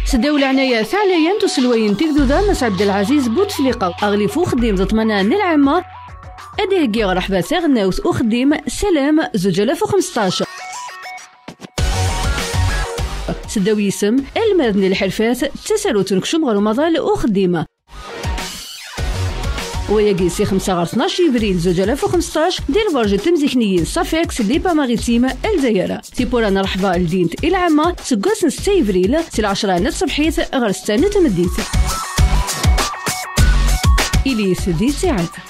سداو العناية ثعليا تسلوين تكدودا مس عبد العزيز بوتفليقة أغلفو خديم ضطمنا العامة أديه رحبة ثاغناوث أخديم سلام 2015. سداو يسم المذن الحرفات تسالو تنكشم غير مضال أخديمة ويجي 12 ابريل 2015 ديال برج التمزيكنيين صافيكس ليبا ماريتيم الجزائر تيبورانا رحبة لدينت العامة سكوس 6 ابريل سي 10 صبحيت غير 6 تمديت إليس دي ساعات.